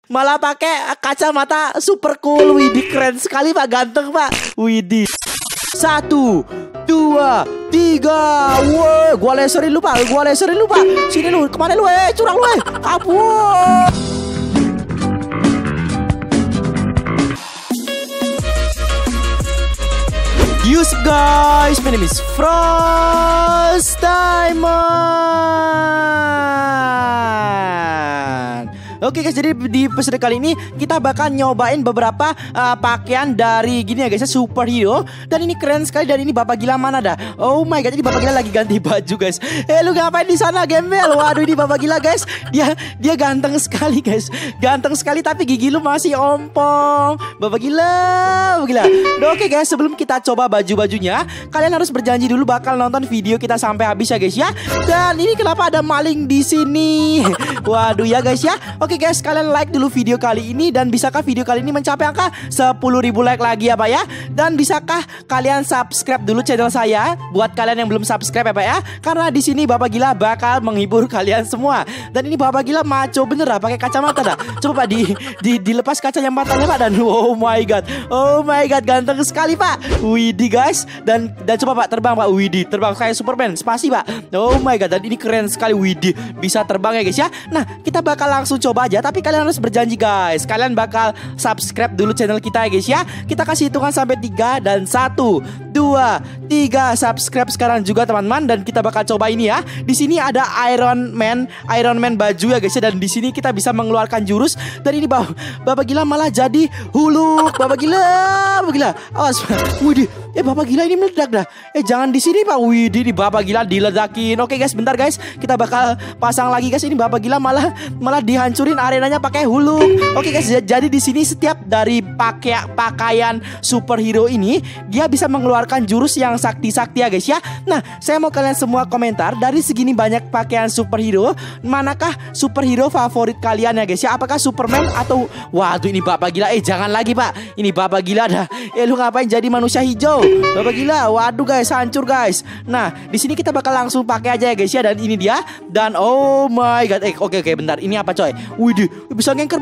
Malah pakai kacamata super cool. Widih, keren sekali Pak, ganteng Pak. Widih. 1, 2, 3. Woi, gua leserin lu Pak. Sini lu, kemana lu? Curang lu. Ampun. Yus guys, my name is Frost Diamond. Oke guys, jadi di episode kali ini kita bakal nyobain beberapa pakaian dari gini ya guys, superhero. Dan ini keren sekali, dan ini Bapak Gila mana dah? Oh my god, ini Bapak Gila lagi ganti baju guys. Lu ngapain di sana gembel? Waduh, ini Bapak Gila guys. Dia ganteng sekali guys. Ganteng sekali tapi gigi lu masih ompong. Bapak Gila. Oke guys, sebelum kita coba baju-bajunya, kalian harus berjanji dulu bakal nonton video kita sampai habis ya guys ya. Dan ini kenapa ada maling di sini? Waduh ya guys ya. Oke guys, kalian like dulu video kali ini. Dan bisakah video kali ini mencapai angka 10.000 like lagi ya Pak ya? Dan bisakah kalian subscribe dulu channel saya buat kalian yang belum subscribe ya Pak ya? Karena di sini Bapak Gila bakal menghibur kalian semua. Dan ini Bapak Gila maco bener lah, pakai kacamata dah. Coba Pak dilepas kacanya matanya Pak. Dan oh my god, ganteng sekali Pak. Widih guys. Dan coba Pak terbang Pak. Widih, terbang kayak Superman. Spasi Pak. Oh my god, dan ini keren sekali. Widih, bisa terbang ya guys ya. Nah, kita bakal langsung coba aja, tapi kalian harus berjanji guys. Kalian bakal subscribe dulu channel kita ya guys ya. Kita kasih hitungan sampai 3 dan 1, 2, 3. Subscribe sekarang juga teman-teman. Dan kita bakal coba ini ya. Di sini ada Iron Man baju ya guys ya. Dan di sini kita bisa mengeluarkan jurus. Dan ini Bapak Gila malah jadi Huluk. Bapak Gila. Awas. Widih, Bapak Gila ini meledak dah. Jangan di sini Pak. Widih, di Bapak Gila diledakin. Oke guys, bentar guys. Kita bakal pasang lagi guys. Ini Bapak Gila malah dihancurin arenanya pakai Huluk. Oke guys, jadi di sini setiap dari pakaian superhero ini dia bisa mengeluarkan jurus yang sakti-sakti ya guys ya. Nah, saya mau kalian semua komentar dari segini banyak pakaian superhero, manakah superhero favorit kalian ya guys ya? Apakah Superman atau waduh ini Bapak Gila. Jangan lagi Pak. Ini Bapak Gila dah. Lu ngapain jadi manusia hijau? Bapak Gila. Waduh guys, hancur guys. Nah, di sini kita bakal langsung pakai aja ya guys ya. Dan ini dia. Dan oh my god. Oke, bentar. Ini apa coy? Widih, bisa ngeker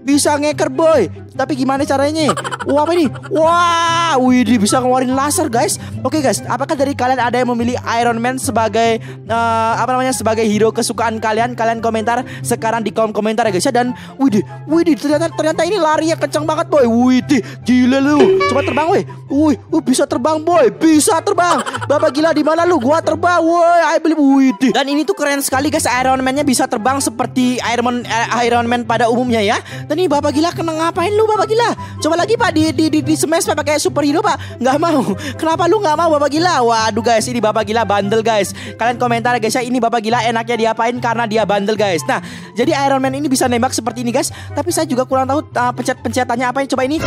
boy. Tapi gimana caranya? Wah, apa ini? Wah, widih, bisa ngeluarin laser guys. Oke guys, apakah dari kalian ada yang memilih Iron Man sebagai sebagai hero kesukaan kalian? Kalian komentar sekarang di kolom komentar ya guys ya. Dan widih, ternyata ini larinya kencang banget boy. Widih, gila lu. Coba terbang weh. Bisa terbang boy. Bisa terbang. Bapak Gila di mana lu? Gua terbang woi. I believe. Widih. Dan ini tuh keren sekali guys. Iron Man-nya bisa terbang seperti Iron Man pada umumnya ya. Dan ini Bapak Gila kena ngapain lu Bapak Gila? Coba lagi Pak di smash Pak pakai superhero Pak. Nggak mau. Kenapa lu nggak mau Bapak Gila? Waduh guys, ini Bapak Gila bandel guys. Kalian komentar guys ya, ini Bapak Gila enaknya diapain karena dia bandel guys. Nah, jadi Iron Man ini bisa nembak seperti ini guys. Tapi saya juga kurang tahu pencet-pencetannya apa. Coba ini.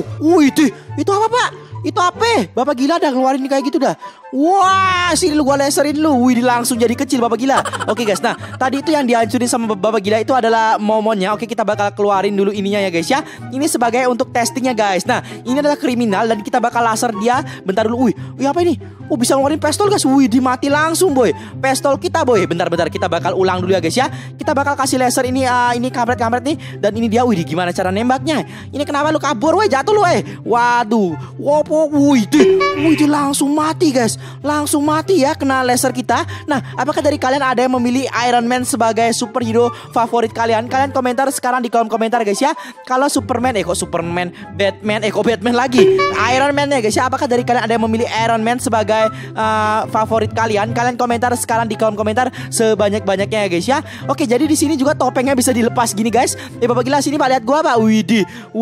Itu apa Pak? Itu apa? Bapak Gila dah ngeluarin kayak gitu dah. Wah, sini lu gua laserin lu. Wih, langsung jadi kecil Bapak Gila. Oke guys, nah tadi itu yang dihancurin sama Bapak Gila itu adalah momonnya. Oke, kita bakal keluarin dulu ininya ya guys ya. Ini sebagai untuk testingnya guys. Nah, ini adalah kriminal dan kita bakal laser dia. Bentar dulu. Wih, apa ini? Bisa ngeluarin pistol guys. Wih, dimati langsung boy. Pistol kita boy. Bentar, kita bakal ulang dulu ya guys ya. Kita bakal kasih laser ini kampret nih. Dan ini dia. Wih, gimana cara nembaknya? Ini kenapa lu kabur weh? Jatuh lu weh. Waduh. Wih, langsung mati guys. Langsung mati ya kena laser kita. Nah, apakah dari kalian ada yang memilih Iron Man sebagai superhero favorit kalian? Kalian komentar sekarang di kolom komentar guys ya. Kalau Batman lagi. Iron Man ya guys ya. Apakah dari kalian ada yang memilih Iron Man sebagai favorit kalian? Kalian komentar sekarang di kolom komentar sebanyak-banyaknya ya guys ya. Oke, jadi di sini juga topengnya bisa dilepas gini guys. Bapak Gila sini Pak, lihat gua Pak. Widih.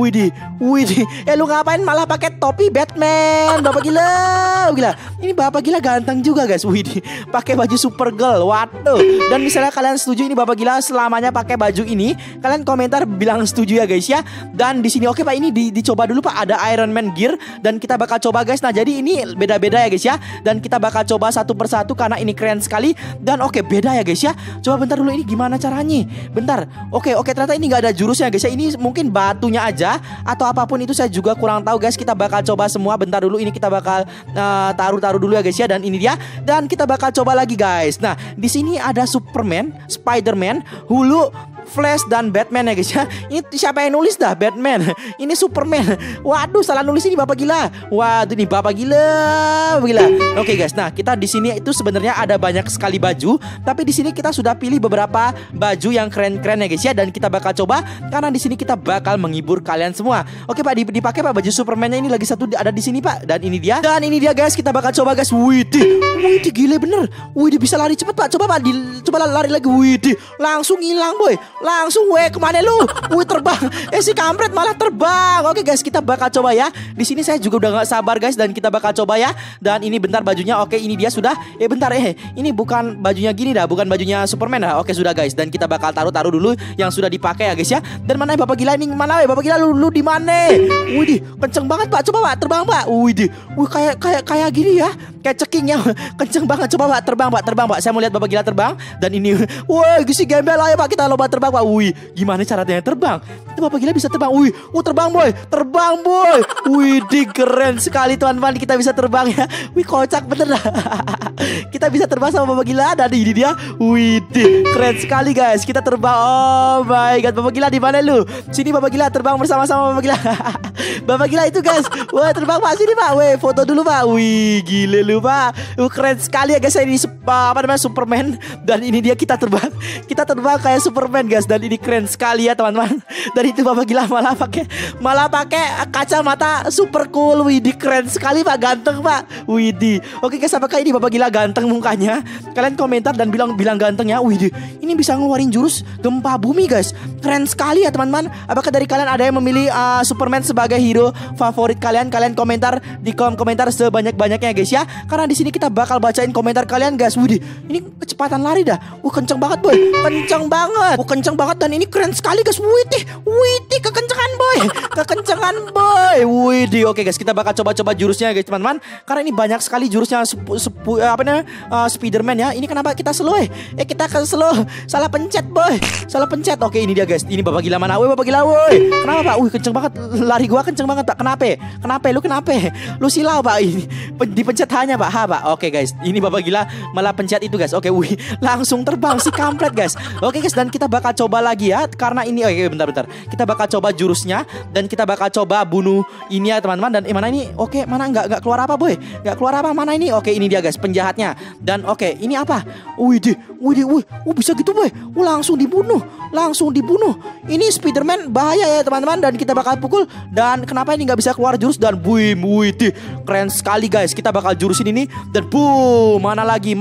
Lu ngapain malah pakai topi Batman? Bapak Gila. Ini Bapak Gila ganteng juga guys. Widih, pakai baju Supergirl. Waduh. Dan misalnya kalian setuju ini Bapak Gila selamanya pakai baju ini, kalian komentar bilang setuju ya guys ya. Dan di sini oke Pak, ini dicoba dulu Pak, ada Iron Man gear dan kita bakal coba guys. Nah, jadi ini beda-beda ya guys ya. Dan kita bakal coba satu persatu karena ini keren sekali. Dan oke, beda ya guys ya. Coba bentar dulu, ini gimana caranya? Bentar. Oke, ternyata ini nggak ada jurusnya guys ya. Ini mungkin batunya aja atau apapun itu saya juga kurang tahu guys. Kita bakal coba semua. Bentar dulu, ini kita bakal taruh dulu ya guys ya. Dan ini dia. Dan kita bakal coba lagi guys. Nah, di sini ada Superman, Spiderman, Hulk, Flash dan Batman ya guys ya. Ini siapa yang nulis dah? Batman. Ini Superman. Waduh, salah nulis ini Bapak Gila. Waduh, ini Bapak Gila. Oke guys, nah kita di sini itu sebenarnya ada banyak sekali baju, tapi di sini kita sudah pilih beberapa baju yang keren-keren ya guys ya, dan kita bakal coba karena di sini kita bakal menghibur kalian semua. Oke Pak, dipakai Pak baju Superman-nya ini lagi satu ada di sini Pak, dan ini dia. Dan ini dia guys, kita bakal coba guys. Wih, gile bener. Wih, bisa lari cepet Pak. Coba Pak, coba lari lagi. Wih, langsung hilang boy. Langsung kemana lu? Wih, terbang. Si kampret malah terbang. Oke guys, kita bakal coba ya. Di sini saya juga udah gak sabar guys, dan kita bakal coba ya. Dan ini bentar bajunya. Oke, ini dia sudah. Bentar ini bukan bajunya gini dah, bukan bajunya Superman dah. Oke sudah guys, dan kita bakal taruh dulu yang sudah dipakai ya guys ya. Dan mana Bapak Gila ini? Mana Bapak Gila lu di mana? Wih, kenceng banget Pak. Coba Pak terbang Pak. Wih, kayak gini ya. Kayak cekingnya kenceng banget. Coba Pak terbang Pak. Saya mau lihat Bapak Gila terbang. Dan ini, woi, si gembel ayo Pak, kita lomba terbang Pak. Wih, gimana caranya terbang? Itu Bapak Gila bisa terbang. Wih, terbang boy. Wih, keren sekali teman-teman, kita bisa terbang ya. Wih, kocak bener dah. Kita bisa terbang sama Bapak Gila. Dan ini dia. Wih, keren sekali guys. Kita terbang. Oh my god, Bapak Gila di mana lu? Sini Bapak Gila, terbang bersama-sama Bapak Gila. Bapak Gila itu guys. Wah, terbang Pak, sini Pak. Wih, foto dulu Pak. Wih, gile lu Pak. Keren sekali ya guys. Ini Superman. Dan ini dia, kita terbang. Kita terbang kayak Superman guys. Dan ini keren sekali ya teman-teman. Dan itu Bapak Gila malah pakai kacamata super cool. Wih, keren sekali Pak, ganteng Pak. Wih, oke guys, apakah ini Bapak Gila ganteng mukanya? Kalian komentar dan bilang ganteng ya. Wih, ini bisa ngeluarin jurus gempa bumi guys. Keren sekali ya teman-teman. Apakah dari kalian ada yang memilih Superman sebagai hero favorit kalian? Kalian komentar di kolom komentar sebanyak-banyaknya guys ya. Karena di sini kita bakal bacain komentar kalian guys. Wih, ini kecepatan lari dah. Kenceng banget boy. Kenceng banget dan ini keren sekali guys. Wih, kekencengan boy. Wih, oke guys, kita bakal coba jurusnya guys teman-teman. Karena ini banyak sekali jurusnya Spiderman ya. Ini kenapa kita slow kita slow. Salah pencet boy. Oke, ini dia guys. Ini Bapak Gila mana? Woi, Bapak Gila woi. Kenapa Pak? Wih, kenceng banget. Lari gua kenceng banget Pak. Kenapa? Lu silau Pak. Ini dipencet hanya Pak. Pak. Oke guys, ini Bapak Gila malah pencet itu guys. Oke, wih, langsung terbang si kampret guys. Oke guys, dan kita bakal coba lagi ya. Karena ini, bentar. Kita bakal coba jurusnya dan kita bakal coba bunuh ini ya teman-teman. Dan mana ini? Oke, mana nggak keluar apa boy? Nggak keluar apa? Mana ini? Oke, ini dia guys, penjahatnya. Dan oke, ini apa? Wih, bisa gitu boy. Langsung dibunuh. Ini Spiderman bahaya ya teman-teman. Dan kita bakal pukul. Dan kenapa ini nggak bisa keluar jurus? Dan wih, keren sekali guys. Kita bakal jurusin ini. Dan boom, mana lagi?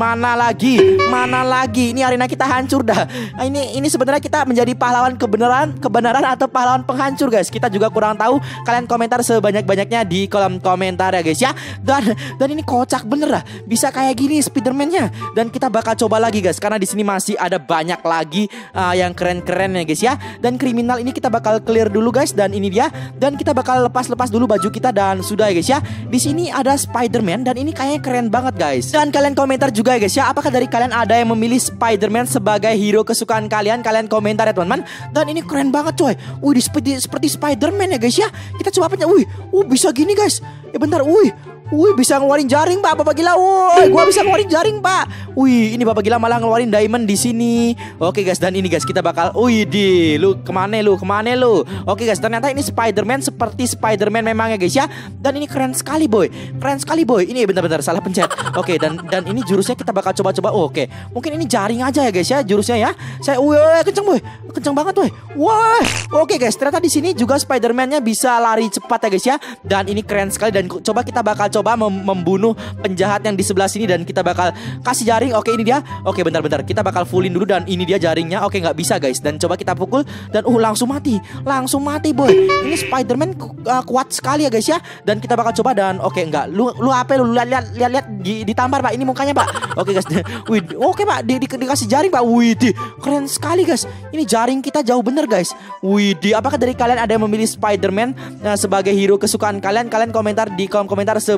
Ini arena kita hancur dah. Ini sebenarnya kita menjadi pahlawan kebenaran atau pahlawan penghancur guys. Kita juga kurang tahu. Kalian komentar sebanyak-banyaknya di kolom komentar ya guys ya. Dan ini kocak bener dah. Bisa kayak gini Spiderman-nya. Dan kita bakal coba lagi guys, karena di sini masih ada banyak lagi yang keren-keren ya guys ya. Dan kriminal ini kita bakal clear dulu guys. Dan ini dia. Dan kita bakal lepas dulu baju kita. Dan sudah ya guys ya. Di sini ada Spiderman dan ini kayaknya keren banget guys. Dan kalian komentar juga ya guys ya. Apakah dari kalian ada yang memilih Spiderman sebagai hero kesukaan kalian? Kalian komentar ya teman-teman. Dan ini keren banget coy. Wih, seperti Spiderman ya guys ya. Kita coba pencet. Wih, bisa gini guys. Bentar. Wih, bisa ngeluarin jaring Pak, Bapak Gila. Woi, gua bisa ngeluarin jaring Pak. Wih, ini Bapak Gila malah ngeluarin diamond di sini. Oke guys, dan ini guys kita bakal. Wih, lu kemana lu? Oke guys, ternyata ini Spiderman seperti Spiderman memang ya guys ya. Dan ini keren sekali boy. Ini bentar salah pencet. Oke, dan ini jurusnya kita bakal coba. Oke, mungkin ini jaring aja ya guys ya jurusnya ya. Kenceng banget boy. Wah, oke guys, ternyata di sini juga Spiderman-nya bisa lari cepat ya guys ya. Dan ini keren sekali. Dan coba kita bakal membunuh penjahat yang di sebelah sini. Dan kita bakal kasih jaring. Oke, ini dia. Oke, bentar. Kita bakal fullin dulu. Dan ini dia jaringnya. Oke, nggak bisa guys. Dan coba kita pukul. Dan langsung mati boy. Ini Spiderman kuat sekali ya guys ya. Dan kita bakal coba. Dan oke, enggak. Lu apa lu lihat ditampar Pak. Ini mukanya Pak. Oke guys. Wih, oke Pak. Dikasih jaring Pak. Wih, keren sekali guys. Ini jaring kita jauh bener guys. Wih, apakah dari kalian ada yang memilih Spiderman sebagai hero kesukaan kalian? Kalian komentar di kolom komentar sebanyak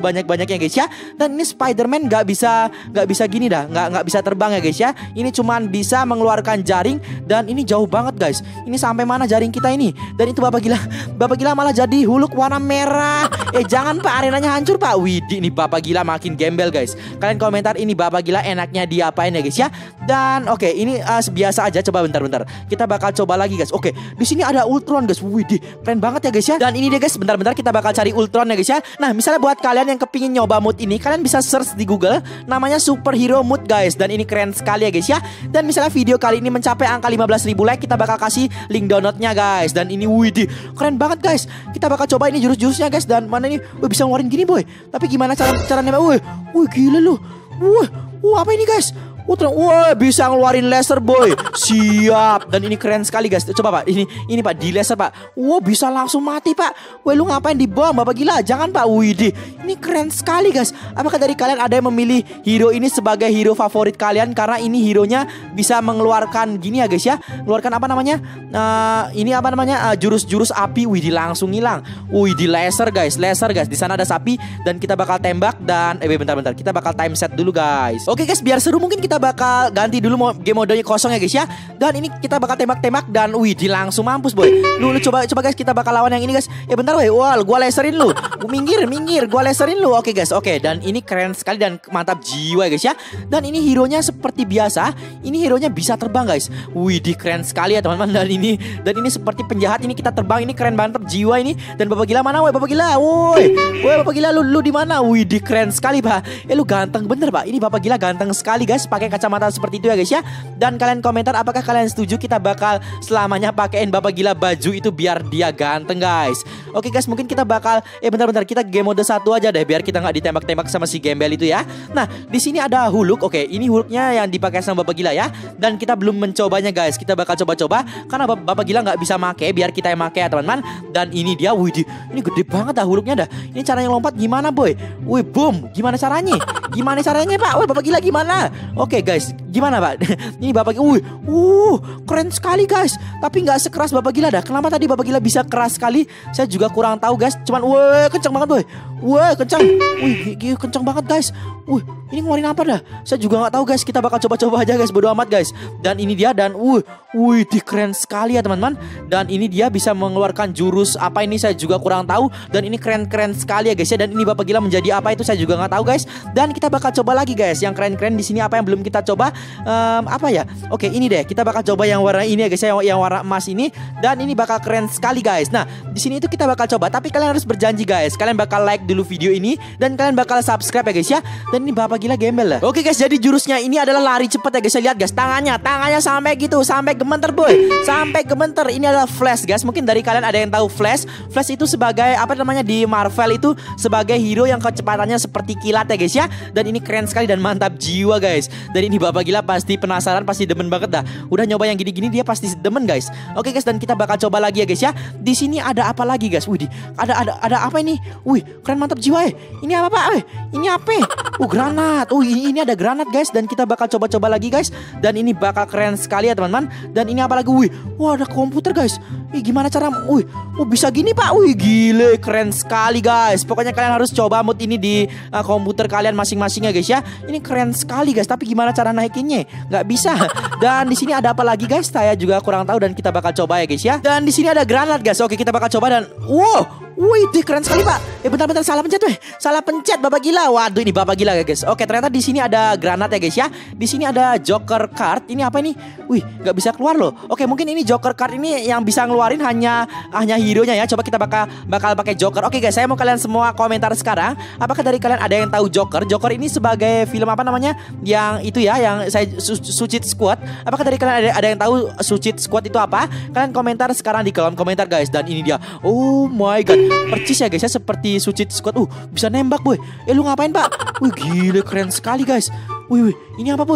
sebanyak-banyaknya guys ya. Dan ini Spider-Man nggak bisa gini dah, nggak bisa terbang ya guys ya. Ini cuman bisa mengeluarkan jaring dan ini jauh banget guys. Ini sampai mana jaring kita ini? Dan itu Bapak Gila malah jadi Hulk warna merah. Jangan Pak, arenanya hancur Pak. Widih, ini Bapak Gila makin gembel guys. Kalian komentar ini Bapak Gila enaknya diapain ya guys ya. Dan oke, ini biasa aja. Coba bentar. Kita bakal coba lagi guys. Oke, di sini ada Ultron guys. Widih, keren banget ya guys ya. Dan ini deh guys, bentar kita bakal cari Ultron ya guys ya. Nah, misalnya buat kalian yang kepingin nyoba mood ini, kalian bisa search di Google namanya superhero mood guys. Dan ini keren sekali ya guys ya. Dan misalnya video kali ini mencapai angka 15.000 like, kita bakal kasih link downloadnya guys. Dan ini widih, keren banget guys. Kita bakal coba ini jurus-jurusnya guys. Dan mana ini? Bisa ngeluarin gini boy. Tapi gimana caranya? Wih, gila lu. Apa ini guys? Wah, bisa ngeluarin laser boy. Siap. Dan ini keren sekali guys. Coba Pak, ini Pak, di laser Pak. Wah, bisa langsung mati Pak. Wah, lu ngapain di bom Bapak Gila? Jangan Pak. Widih, ini keren sekali guys. Apakah dari kalian ada yang memilih hero ini sebagai hero favorit kalian? Karena ini hero-nya bisa mengeluarkan gini ya guys ya. Mengeluarkan apa namanya? Ini apa namanya? Jurus-jurus api. Widih, langsung hilang. Widih, laser guys. Di sana ada sapi dan kita bakal tembak dan bentar. Kita bakal time set dulu guys. Oke guys, biar seru mungkin kita bakal ganti dulu game modenya kosong ya guys ya. Dan ini kita bakal tembak-tembak dan widih, langsung mampus boy. Lu coba guys, kita bakal lawan yang ini guys. Bentar boy. Wah, gua laserin lu. Minggir, gua laserin lu. Oke guys, oke. Dan ini keren sekali dan mantap jiwa ya guys ya. Dan ini hero-nya seperti biasa. Ini hero-nya bisa terbang guys. Widih, keren sekali ya teman-teman. Dan ini seperti penjahat, ini kita terbang, ini keren mantap jiwa ini. Dan Bapak Gila mana? Woi Bapak Gila. Woi Bapak Gila, lu di mana? Widih, keren sekali Pak. Lu ganteng bener Pak. Ini Bapak Gila ganteng sekali guys, pakai kacamata seperti itu ya guys ya. Dan kalian komentar apakah kalian setuju kita bakal selamanya pakein Bapak Gila baju itu biar dia ganteng guys. Oke guys, mungkin kita bakal bentar kita game mode 1 aja deh biar kita nggak ditembak-tembak sama si gembel itu ya. Nah, di sini ada Hulk. Oke, ini Hulknya yang dipakai sama Bapak Gila ya. Dan kita belum mencobanya guys. Kita bakal coba-coba karena Bapak Gila nggak bisa make, biar kita yang make ya teman-teman. Dan ini dia, widih, ini gede banget dah Hulknya dah. Ini caranya lompat gimana boy? Wih, boom. Gimana caranya Pak? Wih, Bapak Gila gimana? Oke guys, gimana Pak? Ini Bapak Gila, keren sekali guys. Tapi nggak sekeras Bapak Gila dah. Kenapa tadi Bapak Gila bisa keras sekali? Saya juga kurang tahu guys. Cuman, kencang banget boy. Kencang. Kencang banget guys. Ini ngeluarin apa dah? Saya juga nggak tahu guys. Kita bakal coba-coba aja guys. Bodo amat guys. Dan ini dia dan keren sekali ya teman-teman. Dan ini dia bisa mengeluarkan jurus apa ini saya juga kurang tahu. Dan ini keren-keren sekali ya guys ya. Dan ini Bapak Gila menjadi apa itu saya juga nggak tahu guys. Dan kita bakal coba lagi guys. Yang keren-keren di sini apa yang belum kita coba? Apa ya? Oke, ini deh. Kita bakal coba yang warna ini ya guys ya, yang warna emas ini. Dan ini bakal keren sekali guys. Nah, di sini itu kita bakal coba. Tapi kalian harus berjanji guys. Kalian bakal like dulu video ini dan kalian bakal subscribe ya guys ya. Dan ini Bapak Gila gembel lah. Oke guys, jadi jurusnya ini adalah lari cepat ya guys. Lihat guys, tangannya sampai gitu, sampai gemeter boy. Sampai gemeter. Ini adalah Flash guys. Mungkin dari kalian ada yang tahu Flash. Flash itu sebagai apa namanya di Marvel itu sebagai hero yang kecepatannya seperti kilat ya guys ya. Dan ini keren sekali dan mantap jiwa guys. Dan ini Bapak Gila pasti penasaran, pasti demen banget dah. Udah nyoba yang gini-gini dia pasti demen guys. Oke guys, dan kita bakal coba lagi ya guys ya. Di sini ada apa lagi guys? Wih, ada apa ini? Wih, keren mantap jiwa ya. Ini apa Pak? Ini apa? Granat. Ini ada granat guys. Dan kita bakal coba-coba lagi guys. Dan ini bakal keren sekali ya teman-teman. Dan ini apa lagi? Ada komputer guys. Gimana cara? Bisa gini Pak. Gile, keren sekali guys. Pokoknya kalian harus coba mod ini di komputer kalian masing-masing ya guys ya. Ini keren sekali guys. Tapi gimana cara naikinnya? Nggak bisa. Dan di sini ada apa lagi guys? Saya juga kurang tahu dan kita bakal coba ya guys ya. Dan di sini ada granat guys. Oke, kita bakal coba dan keren sekali Pak. Bentar salah pencet weh. Salah pencet Bapak Gila. Waduh, ini Bapak Gila ya guys. Oke, ternyata di sini ada granat ya guys ya. Di sini ada Joker card. Ini apa ini? Nggak bisa keluar loh. Oke, mungkin ini Joker card ini yang bisa ngeluarin hanya hero-nya ya. Coba kita bakal pakai Joker. Oke guys, saya mau kalian semua komentar sekarang. Apakah dari kalian ada yang tahu Joker? Joker ini sebagai film apa namanya? Yang itu ya, yang saya Suicide Squad. Apakah dari kalian ada yang tahu Suicide Squad itu apa? Kalian komentar sekarang di kolom komentar guys. Dan ini dia. Oh my god. Percis ya guys ya, seperti Suicide Squad. Bisa nembak boy. Lu ngapain Pak? Gila, keren sekali guys. Ini apa boy?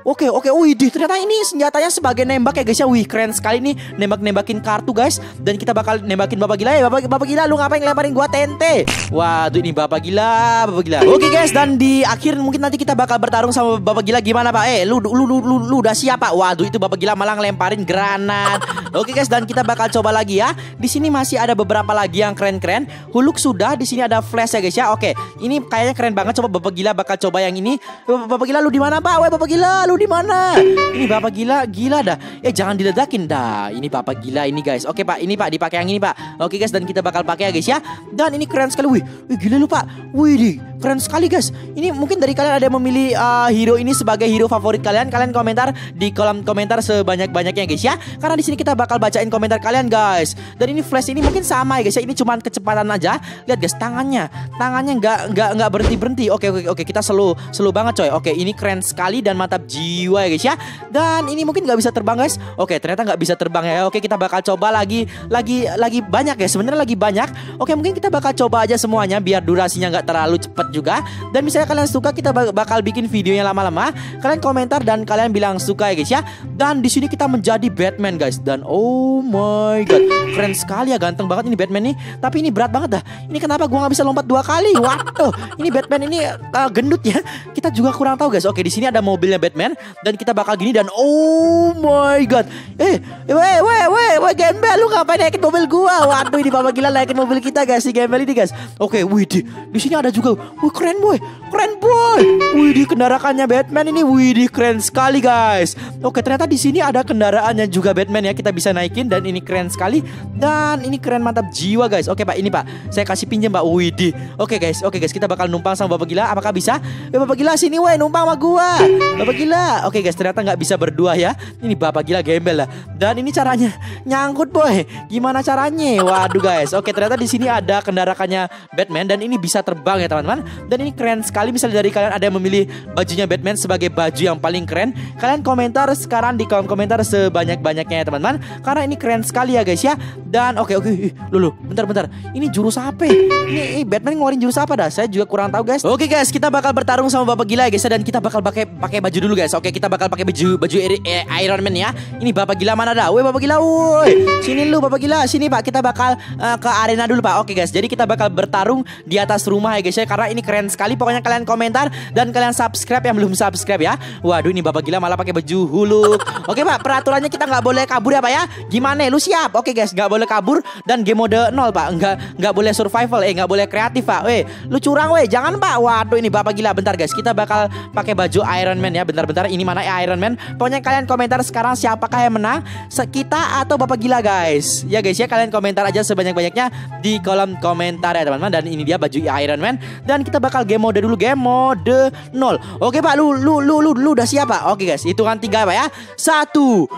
Oke, wih, ternyata ini senjatanya sebagai nembak ya guys ya. Wih, keren sekali nih, nembak-nembakin kartu guys. Dan kita bakal nembakin Bapak Gila ya. Bapak Gila, lu ngapain ngelemparin gua TNT? Waduh, ini Bapak Gila. Oke guys, dan di akhir mungkin nanti kita bakal bertarung sama Bapak Gila. Gimana Pak? Lu udah siap Pak? Waduh, itu Bapak Gila malah ngelemparin granat. Oke guys, dan kita bakal coba lagi ya. Di sini masih ada beberapa lagi yang keren-keren. Huluk sudah, di sini ada flash ya guys ya. Oke, ini kayaknya keren banget. Coba Bapak Gila bakal coba yang ini. Bapak Gila, lu di mana Pak? Woi Bapak Gila, lu di mana? Ini Bapak Gila dah. Jangan diledakin dah. Ini Bapak Gila ini guys. Oke Pak, ini Pak dipakai yang ini Pak. Oke guys, dan kita bakal pakai ya guys ya. Dan ini keren sekali. Wih, gila lu Pak. Wih, keren sekali guys. Ini mungkin dari kalian ada yang memilih hero ini sebagai hero favorit kalian. Kalian komentar di kolom komentar sebanyak-banyaknya guys ya. Karena di sini kita bakal bacain komentar kalian guys. Dan ini flash ini mungkin sama ya guys ya. Ini cuman kecepatan aja. Lihat guys, tangannya nggak berhenti. Oke, kita slow banget coy. Oke, ini keren sekali dan mantap jiwa ya guys ya. Dan ini mungkin nggak bisa terbang guys. Oke, ternyata nggak bisa terbang ya. Oke, kita bakal coba lagi banyak ya. Sebenarnya lagi banyak. Oke, mungkin kita bakal coba aja semuanya biar durasinya nggak terlalu cepat juga. Dan misalnya kalian suka, kita bakal bikin videonya lama-lama. Kalian komentar dan kalian bilang suka ya guys ya. Dan di sini kita menjadi Batman guys. Dan oh my god, keren sekali ya, ganteng banget ini Batman nih. Tapi ini berat banget dah. Ini kenapa gua nggak bisa lompat 2 kali? Waduh, ini Batman ini gendut ya. Kita juga kurang tahu guys. Oke, di sini ada mobilnya Batman dan kita bakal gini dan oh my god. Weh, Gembel, lu ngapain naikin mobil gua? Waduh, ini Bapak Gila naikin mobil kita guys, si Gembel ini guys. Oke, wih, di sini ada juga. Wih, keren boy. Wih, di kendaraannya Batman ini, wih, keren sekali guys. Oke, ternyata di sini ada kendaraannya juga Batman ya, kita bisa naikin dan ini keren sekali. Dan ini keren, mantap jiwa guys. Oke Pak, ini Pak, saya kasih pinjam Pak. Wih, Oke guys, kita bakal numpang sama Bapak Gila. Apakah bisa? Bapak Gila sini weh, numpang sama gua. Bapak Gila. Oke guys, ternyata nggak bisa berdua ya. Ini Bapak Gila Gembel lah. Dan ini caranya nyangkut boy. Gimana caranya? Waduh guys. Oke, ternyata di sini ada kendaraannya Batman dan ini bisa terbang ya teman-teman. Dan ini keren sekali. Misalnya dari kalian ada yang memilih bajunya Batman sebagai baju yang paling keren, kalian komentar sekarang di kolom komentar sebanyak-banyaknya ya teman-teman. Karena ini keren sekali ya guys ya. Dan oke. Loh, bentar. Ini jurus apa? Ini Batman ngeluarin jurus apa dah? Saya juga kurang tahu guys. Oke guys, kita bakal bertarung sama Bapak Gila ya guys, dan kita bakal pakai baju dulu guys. Oke, kita bakal pakai baju Iron Man ya. Ini Bapak Gila mana dah? Woi Bapak Gila, woi. Sini lu Bapak Gila, sini Pak. Kita bakal ke arena dulu Pak. Oke guys, jadi kita bakal bertarung di atas rumah ya guys ya. Karena ini keren sekali. Pokoknya kalian komentar dan kalian subscribe yang belum subscribe ya. Waduh, ini Bapak Gila malah pakai baju Huluk. Oke Pak, peraturannya kita nggak boleh kabur ya Pak ya. Gimana? Lu siap? Oke guys, nggak boleh kabur dan game mode 0 Pak. Nggak boleh survival, nggak boleh kreatif Pak. Lu curang jangan Pak. Waduh, ini Bapak Gila. Bentar guys, kita bakal pakai baju Iron Man ya. Bentar. Ini mana Iron Man? Pokoknya kalian komentar sekarang siapakah yang menang, kita atau Bapak Gila guys. Ya guys ya, kalian komentar aja sebanyak-banyaknya di kolom komentar ya teman-teman. Dan ini dia baju Iron Man. Dan kita bakal game mode dulu, game mode 0. Oke Pak, lu udah siap Pak? Oke guys, hitungan 3 Pak ya. 1,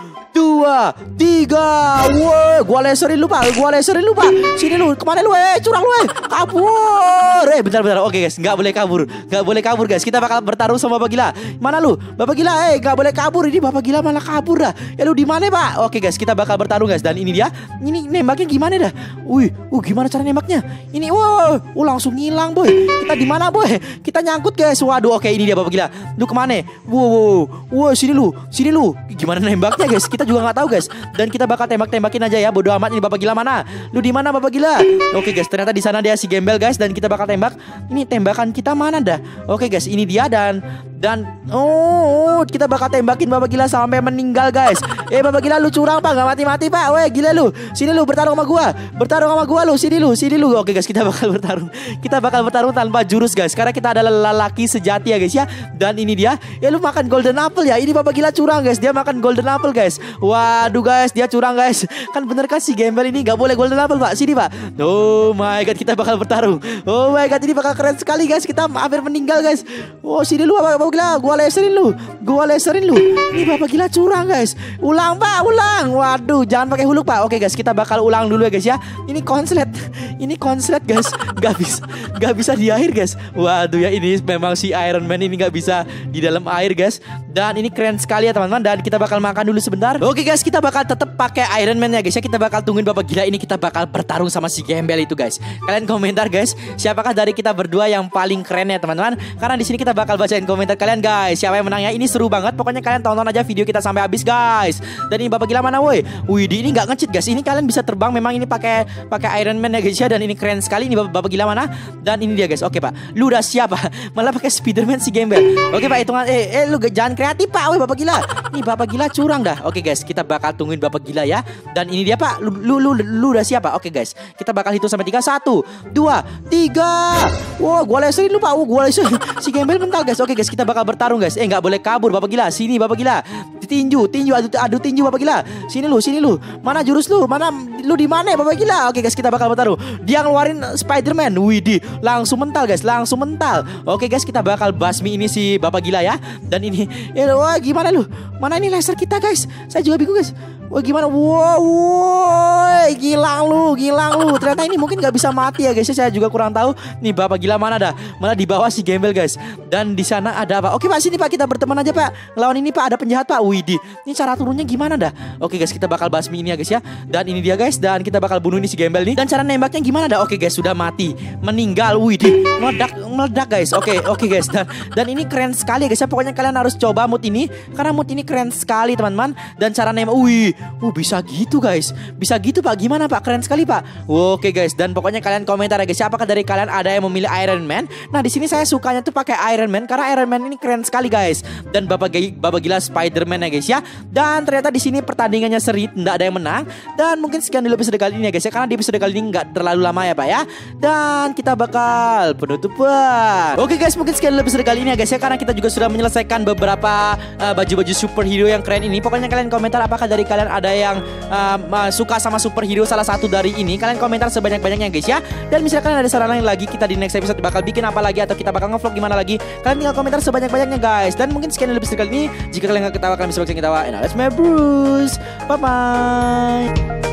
2, 3. Woi, gua leserin lu Pak. Sini lu, kemana lu? Curang lu. Kabur. Bentar. Oke guys, nggak boleh kabur guys. Kita bakal bertarung sama Bapak Gila. Mana lu? Bapak Gila, nggak boleh kabur. Ini Bapak Gila malah kabur dah. Lu di mana Pak? Oke guys, kita bakal bertarung guys. Dan ini dia. Ini nembaknya gimana dah? Gimana cara nembaknya? Ini langsung ngilang boy. Kita di mana boy? Kita nyangkut guys. Waduh, oke, ini dia Bapak Gila. Lu kemana? Sini lu. Gimana nembaknya guys? Kita juga nggak tahu guys. Dan kita bakal tembakin aja ya. Bodoh amat. Ini Bapak Gila mana? Lu di mana Bapak Gila? Oke guys, ternyata di sana dia si Gembel guys. Dan kita bakal tembak. Ini tembakan kita mana dah? Oke guys, ini dia dan kita bakal tembakin Bapak Gila sampai meninggal guys. Bapak Gila, lu curang Pak, nggak mati Pak. Gila lu. Sini lu, bertarung sama gua lu. Sini lu. Oke guys, kita bakal bertarung tanpa jurus guys. Karena kita adalah lelaki sejati ya guys ya. Dan ini dia. Lu makan golden apple ya. Ini Bapak Gila curang guys. Dia makan golden apple guys. Waduh guys, dia curang guys. Kan bener kan si Gembel ini nggak boleh golden apple Pak. Sini Pak. Oh my god, kita bakal bertarung. Oh my god, ini bakal keren sekali guys. Kita hampir meninggal guys. Sini lu Bapak Gila, gua leserin lu. Ini Bapak Gila curang guys. Ulang Pak, ulang. Waduh, jangan pakai Huluk Pak. Oke guys, kita bakal ulang dulu ya guys ya. Ini konslet guys. Gak bisa di air guys. Waduh ya, ini memang si Iron Man ini gak bisa di dalam air guys. Dan ini keren sekali ya teman-teman. Dan kita bakal makan dulu sebentar. Oke guys, kita bakal tetap pakai Iron Man ya guys ya. Kita bakal tungguin Bapak Gila ini, kita bakal bertarung sama si Gembel itu guys. Kalian komentar guys, siapakah dari kita berdua yang paling keren ya teman-teman? Karena di sini kita bakal bacain komentar kalian guys. Siapa yang menang ya? Ini seru banget. Pokoknya kalian tonton aja video kita sampai habis guys. Dan ini Bapak Gila mana woi? Wih, ini nggak nge-cheat guys. Ini kalian bisa terbang. Memang ini pakai Iron Man ya guys ya. Dan ini keren sekali. Ini Bapak Gila mana? Dan ini dia guys. Oke Pak, lu udah siap Pak? Malah pakai Spiderman si Gembel. Oke Pak, hitungan lu jangan kreatif Pak. Woi Bapak Gila. Nih Bapak Gila curang dah. Oke guys, kita bakal tungguin Bapak Gila ya. Dan ini dia Pak. Lu udah siap Pak? Oke guys, kita bakal hitung sampai 3. 1, 2, 3. Wah, gua leserin lu Pak. Gua leserin. Si Gembel mental guys. Oke guys, kita bakal bertarung guys. Nggak boleh kabur Bapak Gila. Sini Bapak Gila. Tinju adu tinju Bapak Gila. Sini lu. Mana jurus lu? Mana lu di mana Bapak Gila? Oke guys, kita bakal bertarung. Dia ngeluarin Spiderman. Widih, langsung mental guys, langsung mental. Oke guys, kita bakal basmi ini si Bapak Gila ya. Dan ini wah gimana lu? Mana ini laser kita guys? Saya juga bingung guys. Wah gimana? Wow, gilang lu. Ternyata ini mungkin nggak bisa mati ya guys. Saya juga kurang tahu. Nih Bapak Gila mana dah? Malah di bawah si Gembel guys. Dan di sana ada apa? Oke Pak, sini Pak, kita berteman aja Pak. Lawan ini Pak, ada penjahat Pak. Widih, ini cara turunnya gimana dah? Oke guys, kita bakal basmi ini ya guys ya. Dan ini dia guys. Dan kita bakal bunuh ini si Gembel nih. Dan cara nembaknya gimana dah? Oke guys, sudah mati, meninggal. Widih, meledak guys. Oke guys. Dan ini keren sekali ya guys ya. Pokoknya kalian harus coba mood ini karena mood ini keren sekali teman-teman. Dan cara nembak, bisa gitu guys. Bisa gitu Pak. Gimana Pak? Keren sekali Pak. Oke guys. Dan pokoknya kalian komentar ya guys. Apakah dari kalian ada yang memilih Iron Man? Nah, di sini saya sukanya tuh pakai Iron Man karena Iron Man ini keren sekali guys. Dan Bapak Gila Spiderman ya guys ya. Dan ternyata di sini pertandingannya seri, tidak ada yang menang. Dan mungkin sekian dulu episode kali ini ya guys ya. Karena di episode kali ini nggak terlalu lama ya Pak ya. Dan kita bakal penutupan. Oke guys, mungkin sekian dulu episode kali ini ya guys ya. Karena kita juga sudah menyelesaikan beberapa baju-baju superhero yang keren ini. Pokoknya kalian komentar apakah dari kalian ada yang suka sama superhero salah satu dari ini. Kalian komentar sebanyak-banyaknya guys ya. Dan misalkan ada saran lain lagi, kita di next episode bakal bikin apa lagi atau kita bakal ngevlog gimana lagi, kalian tinggal komentar sebanyak-banyaknya guys. Dan mungkin sekian dulu episode kali ini. Jika kalian gak ketawa, kalian bisa ketawa. And let's my bros. Bye bye.